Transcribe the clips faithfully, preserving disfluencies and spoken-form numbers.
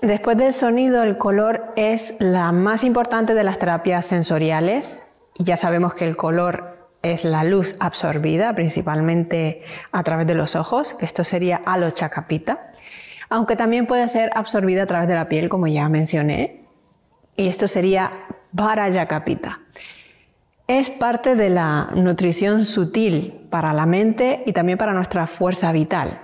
Después del sonido, el color es la más importante de las terapias sensoriales. Y ya sabemos que el color es la luz absorbida, principalmente a través de los ojos, que esto sería alochakapita, aunque también puede ser absorbida a través de la piel, como ya mencioné, y esto sería varayakapita. Es parte de la nutrición sutil para la mente y también para nuestra fuerza vital.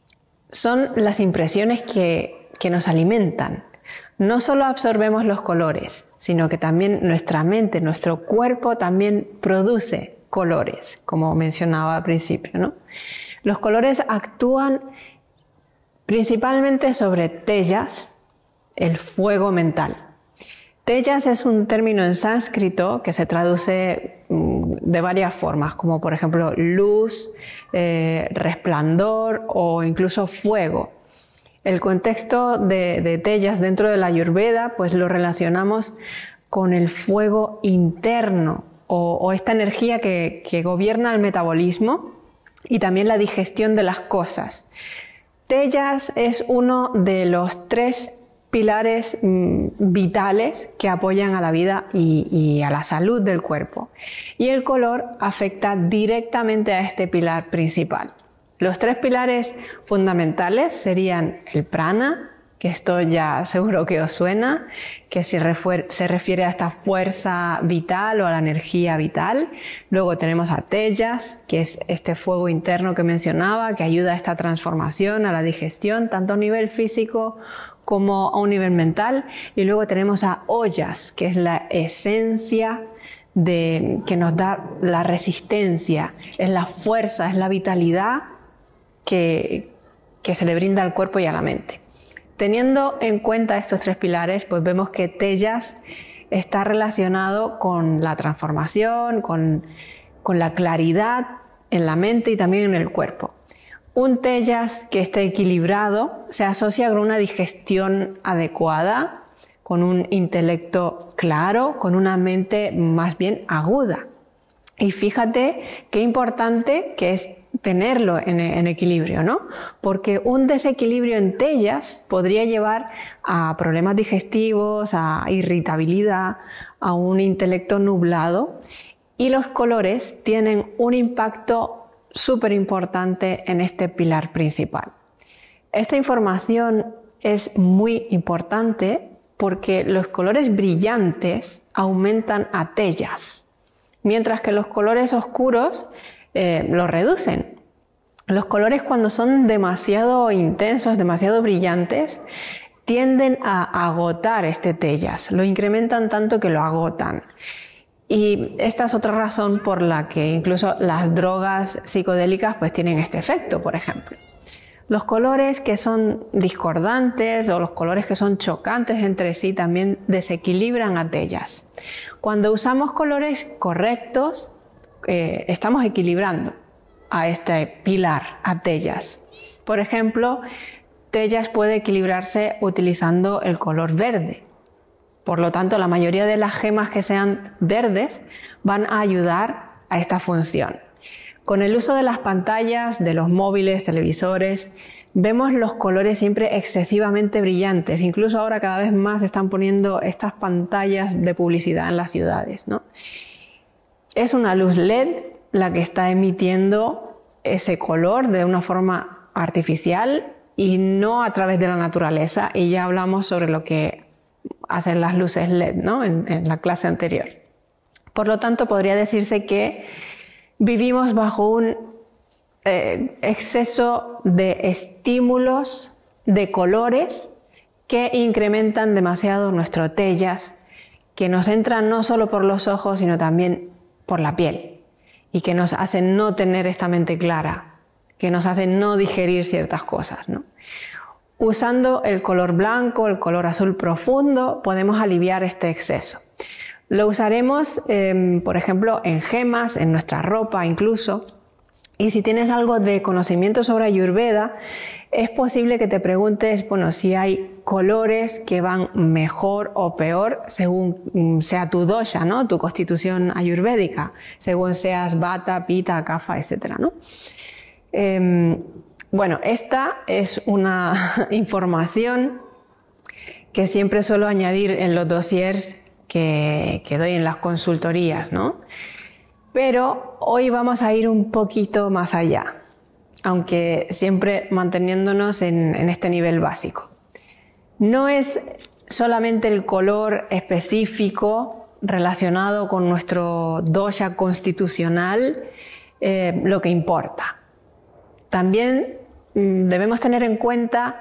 Son las impresiones que, que nos alimentan. No solo absorbemos los colores, sino que también nuestra mente, nuestro cuerpo también produce colores, como mencionaba al principio, ¿no? Los colores actúan principalmente sobre tellas, el fuego mental. Tellas es un término en sánscrito que se traduce de varias formas, como por ejemplo luz, eh, resplandor o incluso fuego. El contexto de, de tellas dentro de la Ayurveda pues lo relacionamos con el fuego interno o, o esta energía que, que gobierna el metabolismo y también la digestión de las cosas. Tellas es uno de los tres pilares mmm, vitales que apoyan a la vida y, y a la salud del cuerpo. Y el color afecta directamente a este pilar principal. Los tres pilares fundamentales serían el prana, que esto ya seguro que os suena, que se, se refiere a esta fuerza vital o a la energía vital. Luego tenemos a tellas, que es este fuego interno que mencionaba, que ayuda a esta transformación, a la digestión, tanto a nivel físico como a un nivel mental. Y luego tenemos a oyas, que es la esencia de, que nos da la resistencia, es la fuerza, es la vitalidad que, que se le brinda al cuerpo y a la mente. Teniendo en cuenta estos tres pilares, pues vemos que tellas está relacionado con la transformación, con, con la claridad en la mente y también en el cuerpo. Un tellas que esté equilibrado se asocia con una digestión adecuada, con un intelecto claro, con una mente más bien aguda. Y fíjate qué importante que es tenerlo en, en equilibrio, ¿no? Porque un desequilibrio en tellas podría llevar a problemas digestivos, a irritabilidad, a un intelecto nublado, y los colores tienen un impacto súper importante en este pilar principal. Esta información es muy importante porque los colores brillantes aumentan a tellas, mientras que los colores oscuros eh, los reducen. Los colores, cuando son demasiado intensos, demasiado brillantes, tienden a agotar este tellas, lo incrementan tanto que lo agotan. Y esta es otra razón por la que incluso las drogas psicodélicas pues tienen este efecto, por ejemplo. Los colores que son discordantes o los colores que son chocantes entre sí también desequilibran a tellas. Cuando usamos colores correctos, eh, estamos equilibrando a este pilar, a tellas. Por ejemplo, tellas puede equilibrarse utilizando el color verde. Por lo tanto, la mayoría de las gemas que sean verdes van a ayudar a esta función. Con el uso de las pantallas, de los móviles, televisores, vemos los colores siempre excesivamente brillantes. Incluso ahora cada vez más se están poniendo estas pantallas de publicidad en las ciudades, ¿no? Es una luz L E D la que está emitiendo ese color de una forma artificial y no a través de la naturaleza. Y ya hablamos sobre lo que hacen las luces L E D, ¿no? en, en la clase anterior. Por lo tanto, podría decirse que vivimos bajo un eh, exceso de estímulos, de colores que incrementan demasiado nuestro tellas, que nos entran no solo por los ojos, sino también por la piel y que nos hacen no tener esta mente clara, que nos hacen no digerir ciertas cosas, ¿no? Usando el color blanco, el color azul profundo, podemos aliviar este exceso. Lo usaremos, eh, por ejemplo, en gemas, en nuestra ropa incluso. Y si tienes algo de conocimiento sobre Ayurveda, es posible que te preguntes, bueno, si hay colores que van mejor o peor según sea tu dosha, ¿no? Tu constitución ayurvédica, según seas Vata, Pitta, Kapha, etcétera, ¿no? Eh, bueno, esta es una información que siempre suelo añadir en los dossiers que, que doy en las consultorías, ¿no? Pero hoy vamos a ir un poquito más allá, aunque siempre manteniéndonos en, en este nivel básico. No es solamente el color específico relacionado con nuestro dosha constitucional eh, lo que importa. También mm, debemos tener en cuenta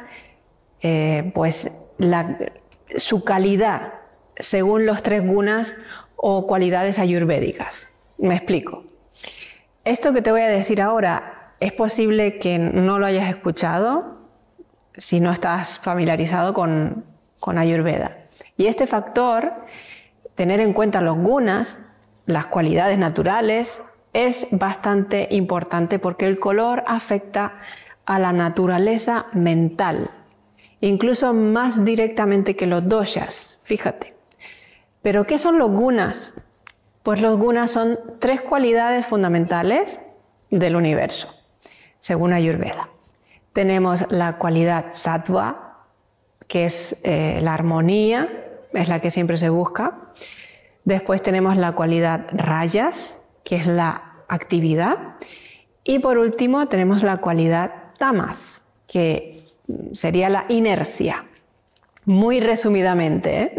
eh, pues, la, su calidad según los tres gunas o cualidades ayurvédicas. Me explico. Esto que te voy a decir ahora es posible que no lo hayas escuchado si no estás familiarizado con, con Ayurveda. Y este factor, tener en cuenta los gunas, las cualidades naturales, es bastante importante porque el color afecta a la naturaleza mental, incluso más directamente que los doshas, fíjate. ¿Pero qué son los gunas? Pues los gunas son tres cualidades fundamentales del universo, según Ayurveda. Tenemos la cualidad sattva, que es eh, la armonía, es la que siempre se busca. Después tenemos la cualidad rajas, que es la actividad. Y por último tenemos la cualidad tamas, que sería la inercia. Muy resumidamente, ¿eh?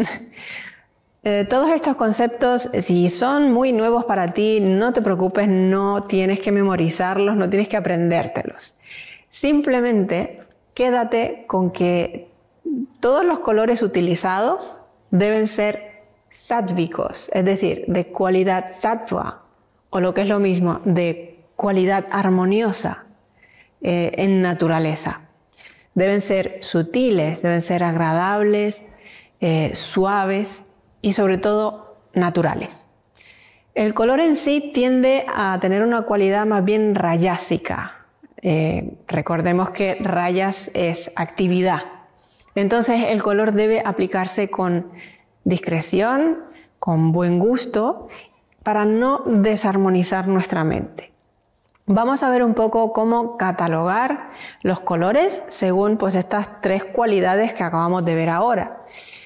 Eh, todos estos conceptos, si son muy nuevos para ti, no te preocupes, no tienes que memorizarlos, no tienes que aprendértelos. Simplemente quédate con que todos los colores utilizados deben ser sáttvicos, es decir, de cualidad sattva, o lo que es lo mismo, de cualidad armoniosa eh, en naturaleza. Deben ser sutiles, deben ser agradables, eh, suaves y sobre todo naturales. El color en sí tiende a tener una cualidad más bien rayásica. Eh, recordemos que rayas es actividad. Entonces el color debe aplicarse con discreción, con buen gusto, para no desarmonizar nuestra mente. Vamos a ver un poco cómo catalogar los colores según pues, estas tres cualidades que acabamos de ver ahora.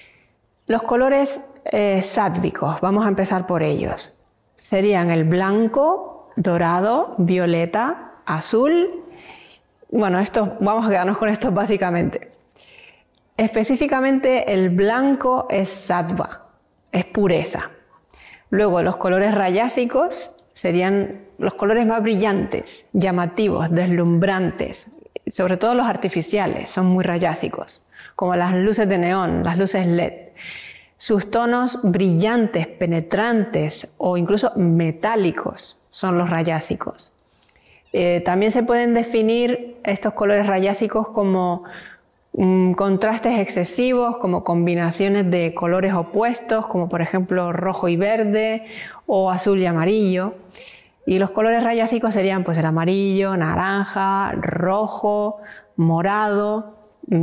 Los colores eh, sáttvicos, vamos a empezar por ellos. Serían el blanco, dorado, violeta, azul. Bueno, esto, vamos a quedarnos con estos básicamente. Específicamente el blanco es sattva, es pureza. Luego los colores rayásicos serían los colores más brillantes, llamativos, deslumbrantes, sobre todo los artificiales, son muy rayásicos, como las luces de neón, las luces L E D. Sus tonos brillantes, penetrantes o incluso metálicos son los rayásicos. Eh, también se pueden definir estos colores rayásicos como mm, contrastes excesivos, como combinaciones de colores opuestos, como por ejemplo rojo y verde o azul y amarillo. Y los colores rayásicos serían pues el amarillo, naranja, rojo, morado.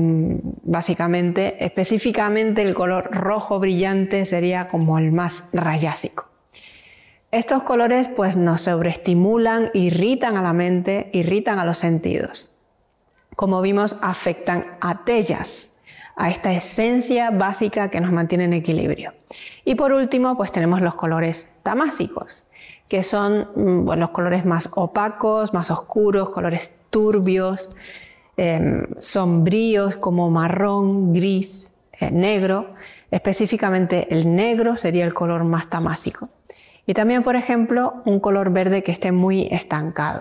Básicamente, específicamente el color rojo brillante sería como el más rayásico. Estos colores pues nos sobreestimulan, irritan a la mente, irritan a los sentidos. Como vimos, afectan a tellas, a esta esencia básica que nos mantiene en equilibrio. Y por último, pues tenemos los colores tamásicos, que son bueno, los colores más opacos, más oscuros, colores turbios, Eh, sombríos como marrón, gris, eh, negro. Específicamente el negro sería el color más tamásico. Y también, por ejemplo, un color verde que esté muy estancado.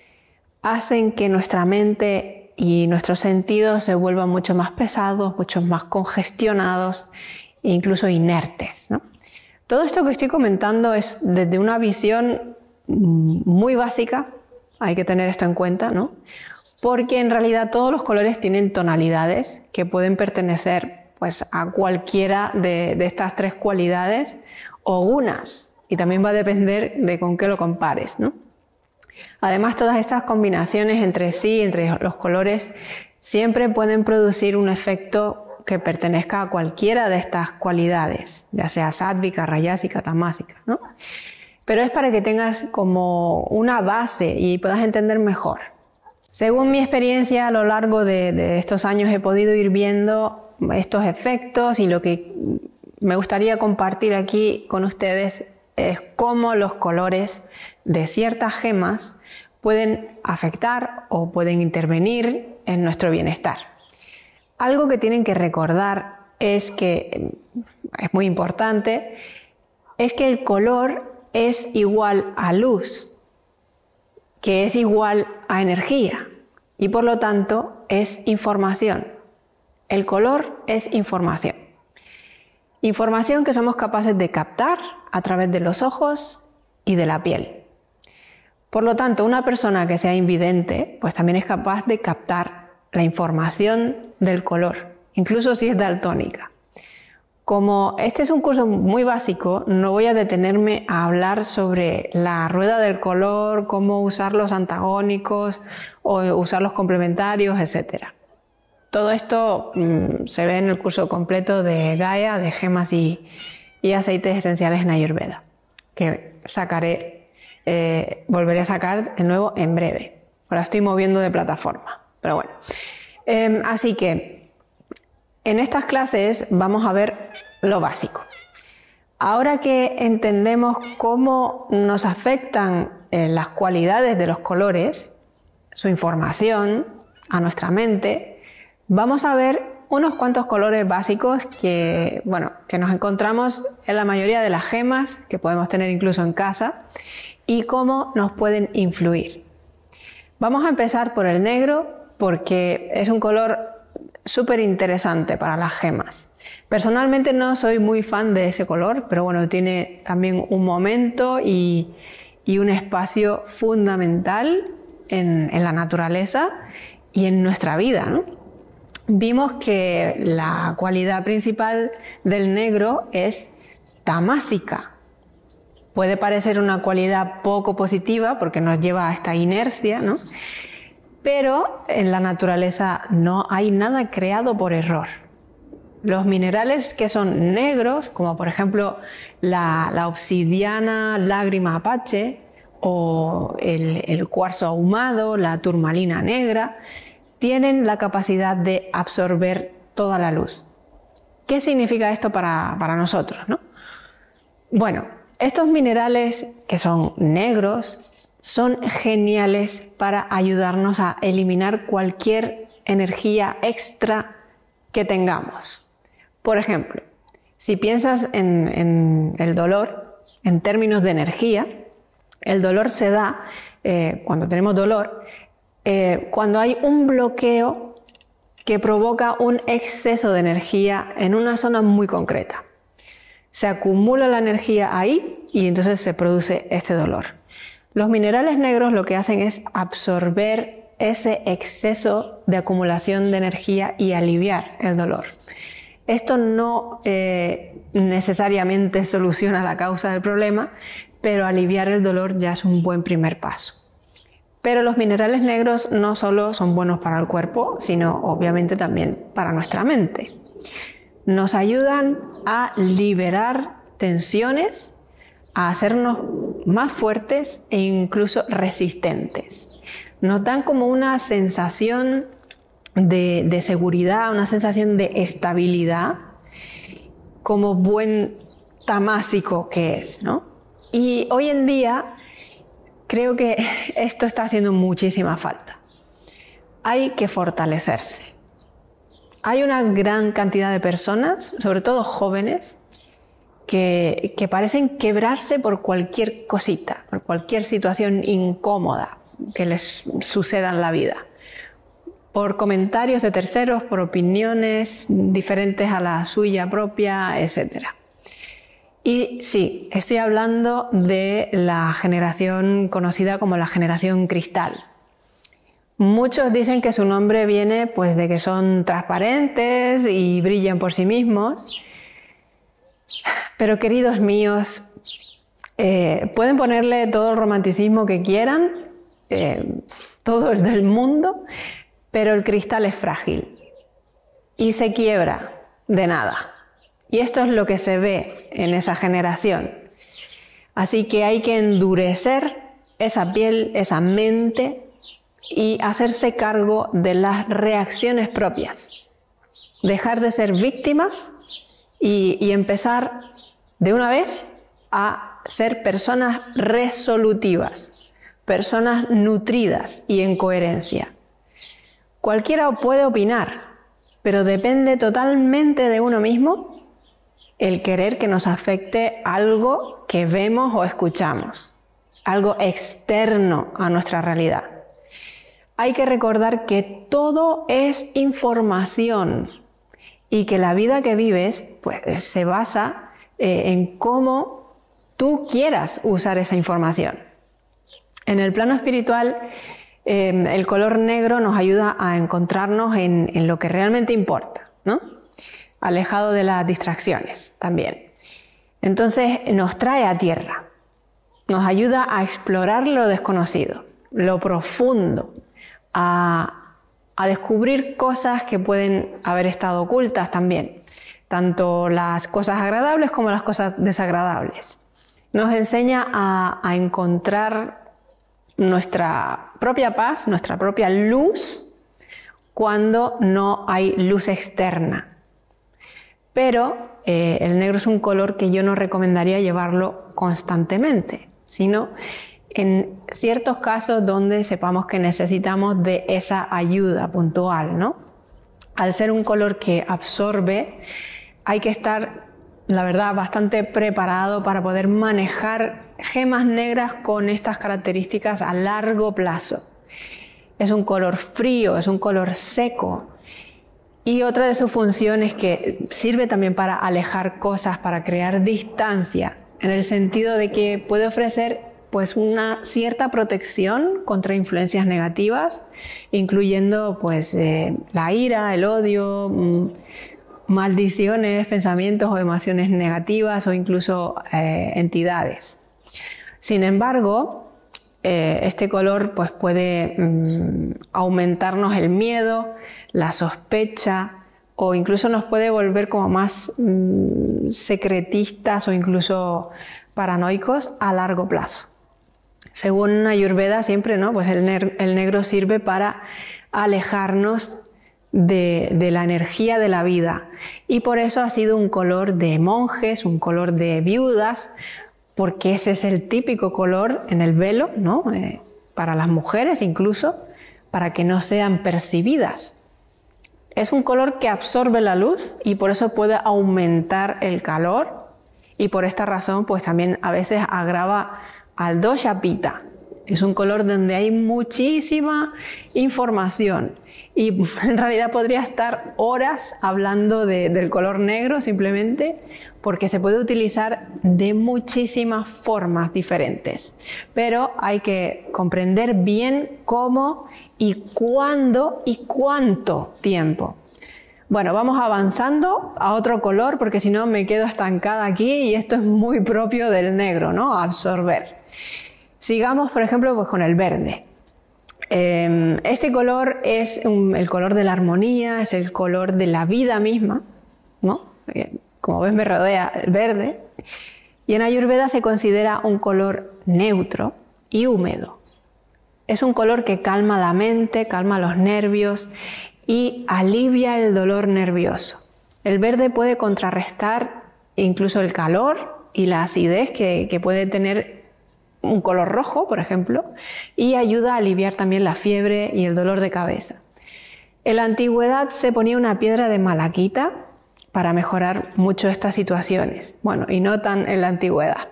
Hacen que nuestra mente y nuestros sentidos se vuelvan mucho más pesados, mucho más congestionados e incluso inertes, ¿no? Todo esto que estoy comentando es desde una visión muy básica, hay que tener esto en cuenta, ¿no? Porque en realidad todos los colores tienen tonalidades que pueden pertenecer pues, a cualquiera de, de estas tres cualidades o gunas, y también va a depender de con qué lo compares, ¿no? Además, todas estas combinaciones entre sí, entre los colores, siempre pueden producir un efecto que pertenezca a cualquiera de estas cualidades, ya sea sátvica, rayásica, tamásica, ¿no? Pero es para que tengas como una base y puedas entender mejor. Según mi experiencia a lo largo de, de estos años he podido ir viendo estos efectos, y lo que me gustaría compartir aquí con ustedes es cómo los colores de ciertas gemas pueden afectar o pueden intervenir en nuestro bienestar. Algo que tienen que recordar es que, es muy importante, es que el color es igual a luz, que es igual a energía, y por lo tanto es información. El color es información. Información que somos capaces de captar a través de los ojos y de la piel. Por lo tanto, una persona que sea invidente, pues también es capaz de captar la información del color, incluso si es daltónica. Como este es un curso muy básico, no voy a detenerme a hablar sobre la rueda del color, cómo usar los antagónicos o usar los complementarios, etcétera. Todo esto mmm, se ve en el curso completo de Gaia, de gemas y, y aceites esenciales en Ayurveda, que sacaré, eh, volveré a sacar de nuevo en breve. Ahora estoy moviendo de plataforma, pero bueno. Eh, así que en estas clases vamos a ver lo básico. Ahora que entendemos cómo nos afectan eh, las cualidades de los colores, su información a nuestra mente, vamos a ver unos cuantos colores básicos que, bueno, que nos encontramos en la mayoría de las gemas que podemos tener incluso en casa y cómo nos pueden influir. Vamos a empezar por el negro porque es un color súper interesante para las gemas. Personalmente no soy muy fan de ese color, pero bueno, tiene también un momento y, y un espacio fundamental en, en la naturaleza y en nuestra vida, ¿no? Vimos que la cualidad principal del negro es tamásica. Puede parecer una cualidad poco positiva porque nos lleva a esta inercia, ¿no? Pero en la naturaleza no hay nada creado por error. Los minerales que son negros, como por ejemplo la, la obsidiana lágrima apache o el, el cuarzo ahumado, la turmalina negra, tienen la capacidad de absorber toda la luz. ¿Qué significa esto para, para nosotros, ¿no? Bueno, estos minerales que son negros son geniales para ayudarnos a eliminar cualquier energía extra que tengamos. Por ejemplo, si piensas en, en el dolor, en términos de energía, el dolor se da, eh, cuando tenemos dolor, eh, cuando hay un bloqueo que provoca un exceso de energía en una zona muy concreta. Se acumula la energía ahí y entonces se produce este dolor. Los minerales negros lo que hacen es absorber ese exceso de acumulación de energía y aliviar el dolor. Esto no eh, necesariamente soluciona la causa del problema, pero aliviar el dolor ya es un buen primer paso. Pero los minerales negros no solo son buenos para el cuerpo, sino obviamente también para nuestra mente. Nos ayudan a liberar tensiones, a hacernos más fuertes e incluso resistentes. Nos dan como una sensación de, de seguridad, una sensación de estabilidad, como buen tamásico que es, ¿no? Y hoy en día creo que esto está haciendo muchísima falta. Hay que fortalecerse. Hay una gran cantidad de personas, sobre todo jóvenes, que, que parecen quebrarse por cualquier cosita, por cualquier situación incómoda que les suceda en la vida. Por comentarios de terceros, por opiniones diferentes a la suya propia, etcétera. Y sí, estoy hablando de la generación conocida como la generación cristal. Muchos dicen que su nombre viene pues de que son transparentes y brillan por sí mismos. Pero queridos míos, eh, pueden ponerle todo el romanticismo que quieran, eh, todo es del mundo, pero el cristal es frágil y se quiebra de nada. Y esto es lo que se ve en esa generación. Así que hay que endurecer esa piel, esa mente, y hacerse cargo de las reacciones propias. Dejar de ser víctimas y, y empezar de una vez a ser personas resolutivas, personas nutridas y en coherencia. Cualquiera puede opinar, pero depende totalmente de uno mismo el querer que nos afecte algo que vemos o escuchamos, algo externo a nuestra realidad. Hay que recordar que todo es información y que la vida que vives pues, se basa eh, en cómo tú quieras usar esa información. En el plano espiritual, eh, el color negro nos ayuda a encontrarnos en, en lo que realmente importa, ¿no? Alejado de las distracciones también. Entonces nos trae a tierra, nos ayuda a explorar lo desconocido, lo profundo, a, a descubrir cosas que pueden haber estado ocultas también, tanto las cosas agradables como las cosas desagradables. Nos enseña a, a encontrar nuestra propia paz, nuestra propia luz, cuando no hay luz externa. Pero eh, el negro es un color que yo no recomendaría llevarlo constantemente, sino en ciertos casos donde sepamos que necesitamos de esa ayuda puntual, ¿no? Al ser un color que absorbe, hay que estar, la verdad, bastante preparado para poder manejar gemas negras con estas características a largo plazo. Es un color frío, es un color seco. Y otra de sus funciones es que sirve también para alejar cosas, para crear distancia, en el sentido de que puede ofrecer pues una cierta protección contra influencias negativas, incluyendo pues eh, la ira, el odio, mmm, maldiciones, pensamientos o emociones negativas o incluso eh, entidades. Sin embargo, eh, este color pues, puede mmm, aumentarnos el miedo, la sospecha o incluso nos puede volver como más mmm, secretistas o incluso paranoicos a largo plazo. Según Ayurveda siempre, ¿no? Pues el, ne- el negro sirve para alejarnos De, de la energía de la vida y por eso ha sido un color de monjes, un color de viudas, porque ese es el típico color en el velo, ¿no? Eh, para las mujeres incluso, para que no sean percibidas. Es un color que absorbe la luz y por eso puede aumentar el calor y por esta razón pues también a veces agrava al dosha pitta. Es un color donde hay muchísima información y en realidad podría estar horas hablando de, del color negro simplemente porque se puede utilizar de muchísimas formas diferentes. Pero hay que comprender bien cómo y cuándo y cuánto tiempo. Bueno, vamos avanzando a otro color porque si no me quedo estancada aquí y esto es muy propio del negro, ¿no? Absorber. Sigamos, por ejemplo, pues con el verde. Eh, este color es un, el color de la armonía, es el color de la vida misma, ¿no? Eh, como ves me rodea el verde. Y en Ayurveda se considera un color neutro y húmedo. Es un color que calma la mente, calma los nervios y alivia el dolor nervioso. El verde puede contrarrestar incluso el calor y la acidez que, que puede tener un color rojo, por ejemplo, y ayuda a aliviar también la fiebre y el dolor de cabeza. En la antigüedad se ponía una piedra de malaquita para mejorar mucho estas situaciones. Bueno, y no tan en la antigüedad.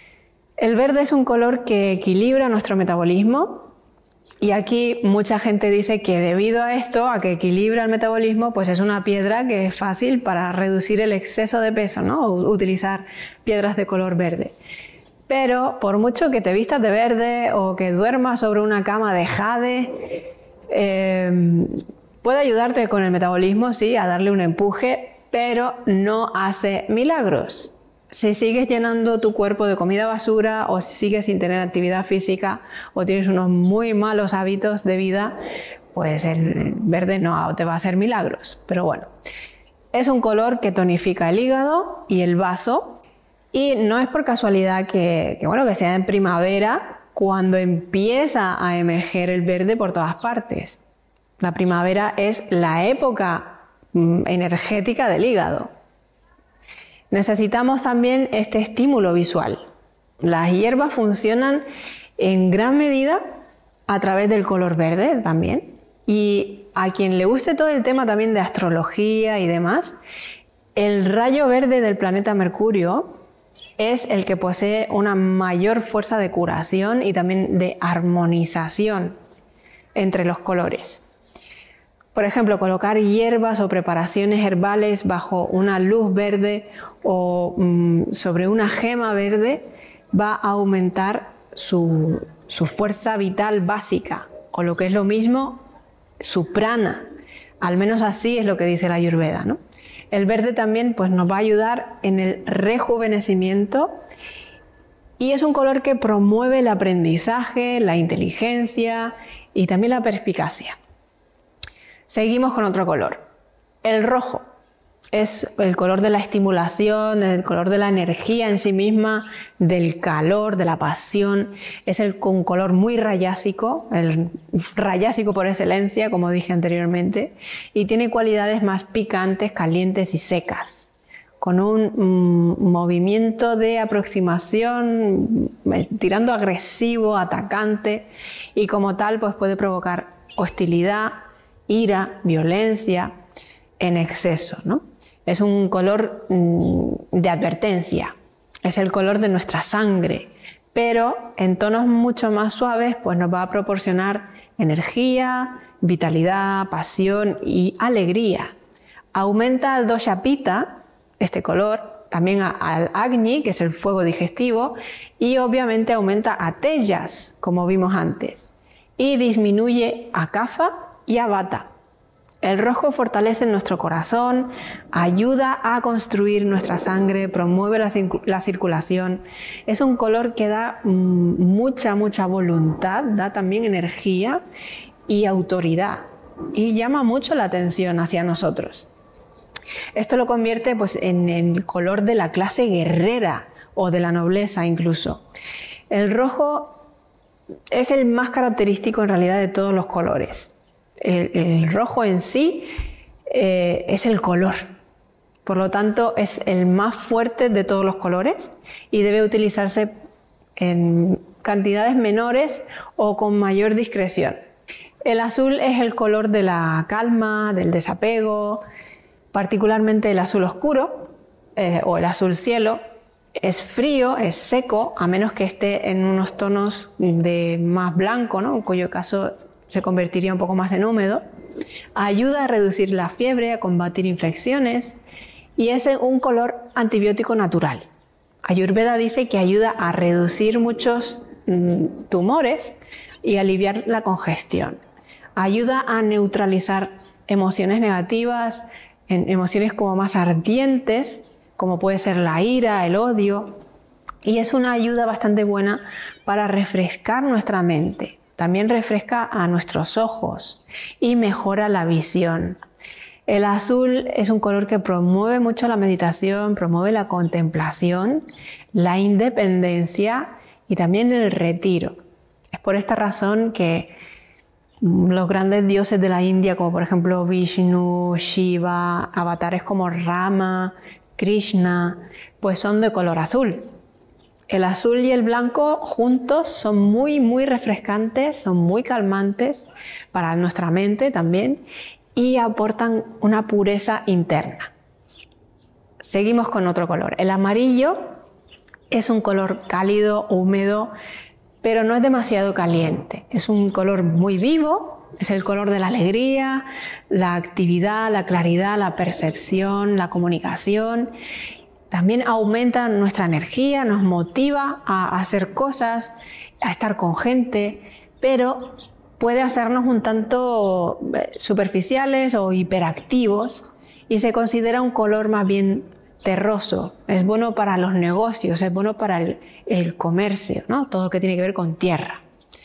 El verde es un color que equilibra nuestro metabolismo y aquí mucha gente dice que debido a esto, a que equilibra el metabolismo, pues es una piedra que es fácil para reducir el exceso de peso, ¿no? Utilizar piedras de color verde. Pero por mucho que te vistas de verde o que duermas sobre una cama de jade, eh, puede ayudarte con el metabolismo, sí, a darle un empuje, pero no hace milagros. Si sigues llenando tu cuerpo de comida basura o si sigues sin tener actividad física o tienes unos muy malos hábitos de vida, pues el verde no te va a hacer milagros. Pero bueno, es un color que tonifica el hígado y el vaso. Y no es por casualidad que, que, bueno, que sea en primavera cuando empieza a emerger el verde por todas partes. La primavera es la época energética del hígado. Necesitamos también este estímulo visual. Las hierbas funcionan en gran medida a través del color verde también. Y a quien le guste todo el tema también de astrología y demás, el rayo verde del planeta Mercurio es el que posee una mayor fuerza de curación y también de armonización entre los colores. Por ejemplo, colocar hierbas o preparaciones herbales bajo una luz verde o mmm, sobre una gema verde va a aumentar su, su fuerza vital básica, o lo que es lo mismo, su prana. Al menos así es lo que dice la Ayurveda, ¿no? El verde también pues, nos va a ayudar en el rejuvenecimiento y es un color que promueve el aprendizaje, la inteligencia y también la perspicacia. Seguimos con otro color. El rojo es el color de la estimulación, el color de la energía en sí misma, del calor, de la pasión. Es el, un color muy rayásico, el rayásico por excelencia, como dije anteriormente, y tiene cualidades más picantes, calientes y secas, con un mm, movimiento de aproximación eh, tirando agresivo, atacante, y como tal pues puede provocar hostilidad, ira, violencia en exceso, ¿no? Es un color mmm, de advertencia, es el color de nuestra sangre, pero en tonos mucho más suaves pues nos va a proporcionar energía, vitalidad, pasión y alegría. Aumenta al dosha pitta, este color, también a, al agni, que es el fuego digestivo, y obviamente aumenta a tejas, como vimos antes, y disminuye a kapha y a vata. El rojo fortalece nuestro corazón, ayuda a construir nuestra sangre, promueve la, la circulación. Es un color que da mmm, mucha, mucha voluntad, da también energía y autoridad y llama mucho la atención hacia nosotros. Esto lo convierte pues, en el color de la clase guerrera o de la nobleza incluso. El rojo es el más característico en realidad de todos los colores. El, el rojo en sí eh, es el color, por lo tanto es el más fuerte de todos los colores y debe utilizarse en cantidades menores o con mayor discreción. El azul es el color de la calma, del desapego, particularmente el azul oscuro eh, o el azul cielo. Es frío, es seco, a menos que esté en unos tonos de más blanco, ¿no? En cuyo caso se convertiría un poco más en húmedo. Ayuda a reducir la fiebre, a combatir infecciones y es un color antibiótico natural. Ayurveda dice que ayuda a reducir muchos mm, tumores y aliviar la congestión. Ayuda a neutralizar emociones negativas, en emociones como más ardientes, como puede ser la ira, el odio, y es una ayuda bastante buena para refrescar nuestra mente. También refresca a nuestros ojos y mejora la visión. El azul es un color que promueve mucho la meditación, promueve la contemplación, la independencia y también el retiro. Es por esta razón que los grandes dioses de la India, como por ejemplo Vishnu, Shiva, avatares como Rama, Krishna, pues son de color azul. El azul y el blanco juntos son muy, muy refrescantes, son muy calmantes para nuestra mente también y aportan una pureza interna. Seguimos con otro color. El amarillo es un color cálido, húmedo, pero no es demasiado caliente. Es un color muy vivo, es el color de la alegría, la actividad, la claridad, la percepción, la comunicación. También aumenta nuestra energía, nos motiva a hacer cosas, a estar con gente, pero puede hacernos un tanto superficiales o hiperactivos y se considera un color más bien terroso. Es bueno para los negocios, es bueno para el, el comercio, ¿no? Todo lo que tiene que ver con tierra.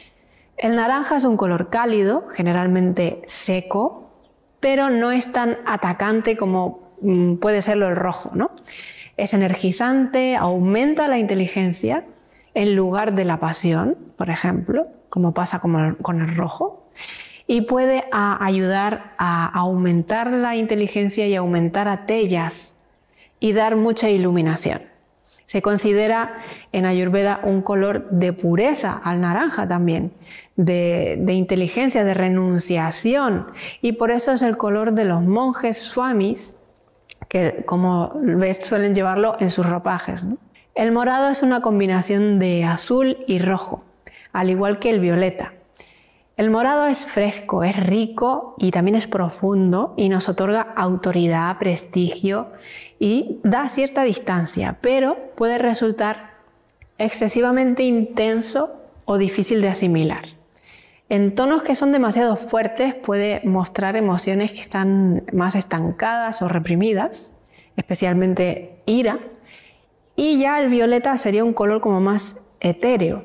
El naranja es un color cálido, generalmente seco, pero no es tan atacante como mm, puede serlo el rojo, ¿no? Es energizante, aumenta la inteligencia en lugar de la pasión, por ejemplo, como pasa con el, con el rojo, y puede a, ayudar a aumentar la inteligencia y aumentar a Tejas y dar mucha iluminación. Se considera en Ayurveda un color de pureza, al naranja también, de, de inteligencia, de renunciación, y por eso es el color de los monjes swamis, que como ves suelen llevarlo en sus ropajes, ¿no? El morado es una combinación de azul y rojo, al igual que el violeta. El morado es fresco, es rico y también es profundo y nos otorga autoridad, prestigio y da cierta distancia, pero puede resultar excesivamente intenso o difícil de asimilar. En tonos que son demasiado fuertes puede mostrar emociones que están más estancadas o reprimidas, especialmente ira, y ya el violeta sería un color como más etéreo.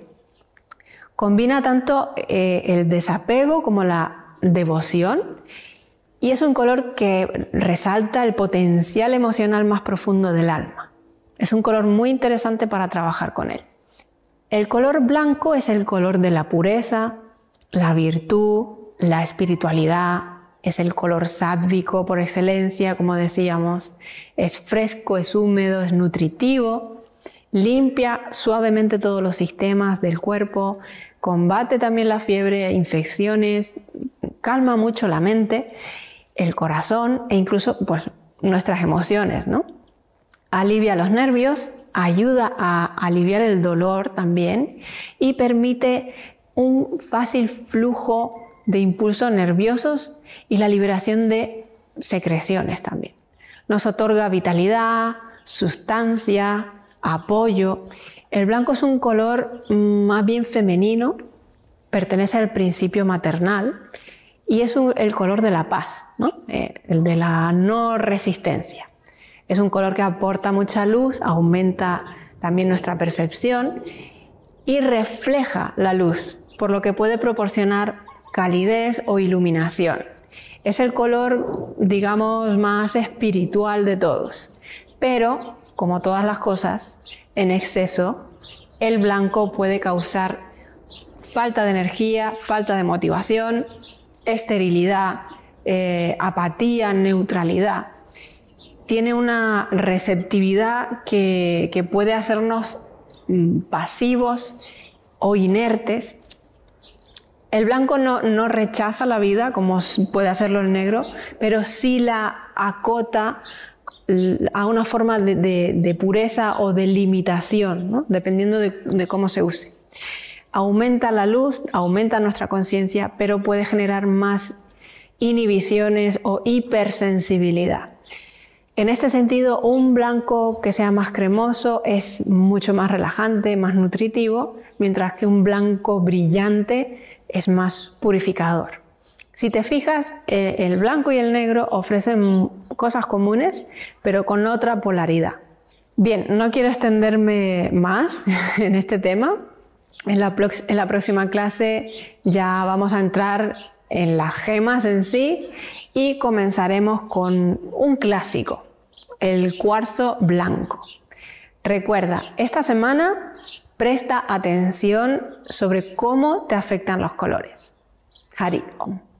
Combina tanto eh, el desapego como la devoción y es un color que resalta el potencial emocional más profundo del alma. Es un color muy interesante para trabajar con él. El color blanco es el color de la pureza, la virtud, la espiritualidad, es el color sádvico por excelencia, como decíamos, es fresco, es húmedo, es nutritivo, limpia suavemente todos los sistemas del cuerpo, combate también la fiebre, infecciones, calma mucho la mente, el corazón e incluso pues, nuestras emociones, ¿no? Alivia los nervios, ayuda a aliviar el dolor también y permite un fácil flujo de impulsos nerviosos y la liberación de secreciones también. Nos otorga vitalidad, sustancia, apoyo. El blanco es un color más bien femenino, pertenece al principio maternal y es un, el color de la paz, ¿no? Eh, el de la no resistencia. Es un color que aporta mucha luz, aumenta también nuestra percepción y refleja la luz, por lo que puede proporcionar calidez o iluminación. Es el color, digamos, más espiritual de todos, pero, como todas las cosas, en exceso, el blanco puede causar falta de energía, falta de motivación, esterilidad, eh, apatía, neutralidad. Tiene una receptividad que, que puede hacernos mm, pasivos o inertes. El blanco no, no rechaza la vida como puede hacerlo el negro, pero sí la acota a una forma de, de, de pureza o de limitación, ¿no? Dependiendo de, de cómo se use. Aumenta la luz, aumenta nuestra conciencia, pero puede generar más inhibiciones o hipersensibilidad. En este sentido, un blanco que sea más cremoso es mucho más relajante, más nutritivo, mientras que un blanco brillante es más purificador. Si te fijas, el blanco y el negro ofrecen cosas comunes, pero con otra polaridad. Bien, no quiero extenderme más en este tema. En la, en la próxima clase ya vamos a entrar en las gemas en sí y comenzaremos con un clásico, el cuarzo blanco. Recuerda, esta semana presta atención sobre cómo te afectan los colores. Hari Om.